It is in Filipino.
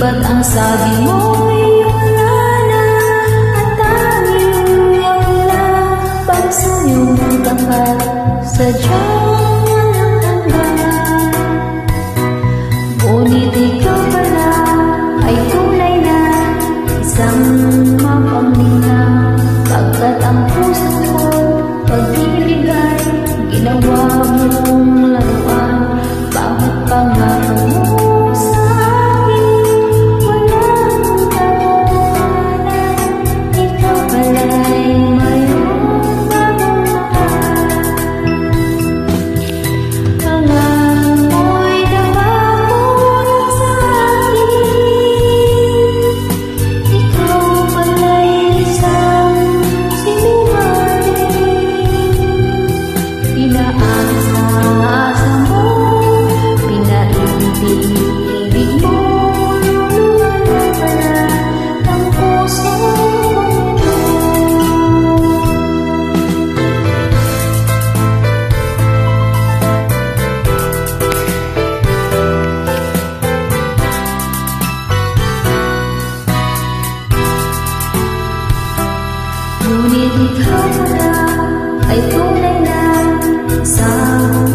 ba't ang sabi mo'y wala na at tanging iyong na bangsa niyong tapat sadyang walang hanggan? Ngunit ikaw pala ay tunay na isang mapamilya, pagkat ang puso ko pag-ibig ay ginawa mong laruan. Bawat pangako mo sa akin walang katotohanan, ikaw pala'y mayroong bagong lakas. Pangako mo'y napako sa akin, ikaw pala'y isang sinungaling. Pinaasa mo, pinaibig mo, luwala pala ang puso ko. Ngunit ikaw pala ay tunay na isang